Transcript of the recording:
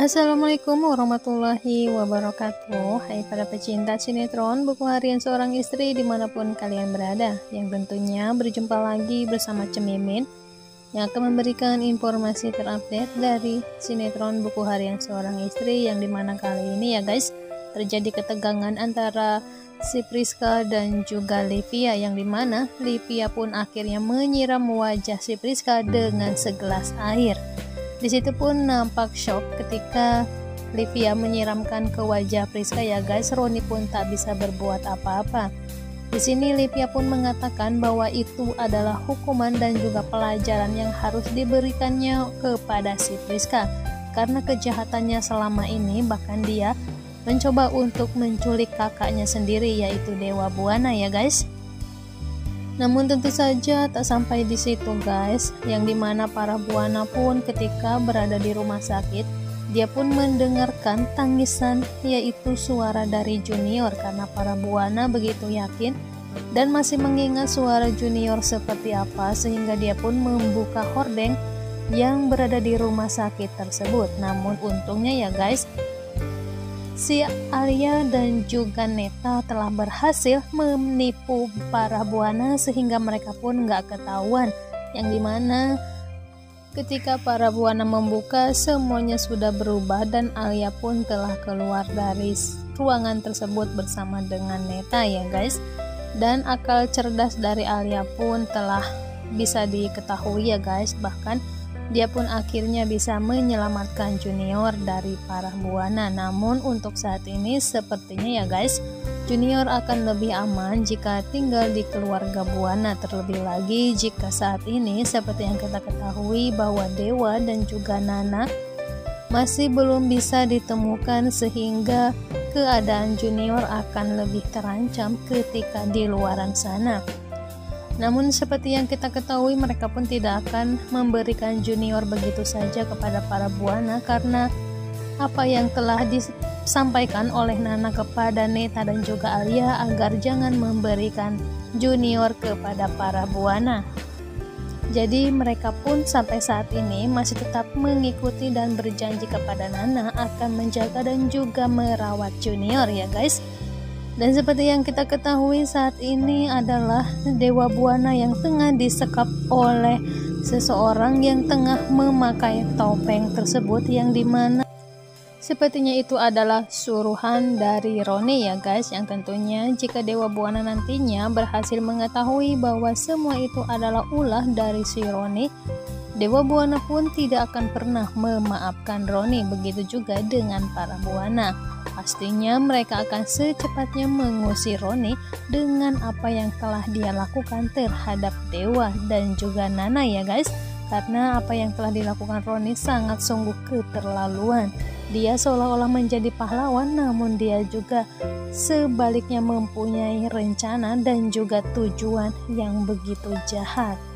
Assalamualaikum warahmatullahi wabarakatuh. Hai para pecinta sinetron Buku Harian Seorang Istri dimanapun kalian berada, yang tentunya berjumpa lagi bersama Cemimin yang akan memberikan informasi terupdate dari sinetron Buku Harian Seorang Istri, yang dimana kali ini ya guys terjadi ketegangan antara si Priska dan juga Livia, yang dimana Livia pun akhirnya menyiram wajah si Priska dengan segelas air. Di situ pun nampak shock ketika Livia menyiramkan ke wajah Priska ya guys. Roni pun tak bisa berbuat apa-apa. Di sini Livia pun mengatakan bahwa itu adalah hukuman dan juga pelajaran yang harus diberikannya kepada si Priska karena kejahatannya selama ini. Bahkan dia mencoba untuk menculik kakaknya sendiri, yaitu Dewa Buana ya guys. Namun tentu saja tak sampai di situ guys, yang dimana para Buana pun ketika berada di rumah sakit, dia pun mendengarkan tangisan, yaitu suara dari Junior, karena para Buana begitu yakin dan masih mengingat suara Junior seperti apa, sehingga dia pun membuka hordeng yang berada di rumah sakit tersebut. Namun untungnya ya guys, si Alia dan juga Neta telah berhasil menipu para Buana sehingga mereka pun nggak ketahuan, yang dimana ketika para Buana membuka semuanya sudah berubah dan Alia pun telah keluar dari ruangan tersebut bersama dengan Neta ya guys. Dan akal cerdas dari Alia pun telah bisa diketahui ya guys, bahkan dia pun akhirnya bisa menyelamatkan Junior dari para Buana. Namun untuk saat ini sepertinya ya guys, Junior akan lebih aman jika tinggal di keluarga Buana, terlebih lagi jika saat ini seperti yang kita ketahui bahwa Dewa dan juga Nana masih belum bisa ditemukan, sehingga keadaan Junior akan lebih terancam ketika di luaran sana. Namun seperti yang kita ketahui, mereka pun tidak akan memberikan Junior begitu saja kepada para Buana, karena apa yang telah disampaikan oleh Nana kepada Neta dan juga Alia agar jangan memberikan Junior kepada para Buana. Jadi mereka pun sampai saat ini masih tetap mengikuti dan berjanji kepada Nana akan menjaga dan juga merawat Junior ya guys. Dan seperti yang kita ketahui saat ini adalah Dewa Buana yang tengah disekap oleh seseorang yang tengah memakai topeng tersebut, yang dimana sepertinya itu adalah suruhan dari Roni ya guys, yang tentunya jika Dewa Buana nantinya berhasil mengetahui bahwa semua itu adalah ulah dari si Roni, Dewa Buana pun tidak akan pernah memaafkan Roni. Begitu juga dengan para Buana. Pastinya mereka akan secepatnya mengusir Roni dengan apa yang telah dia lakukan terhadap Dewa dan juga Nana ya guys. Karena apa yang telah dilakukan Roni sangat sungguh keterlaluan. Dia seolah-olah menjadi pahlawan, namun dia juga sebaliknya mempunyai rencana dan juga tujuan yang begitu jahat.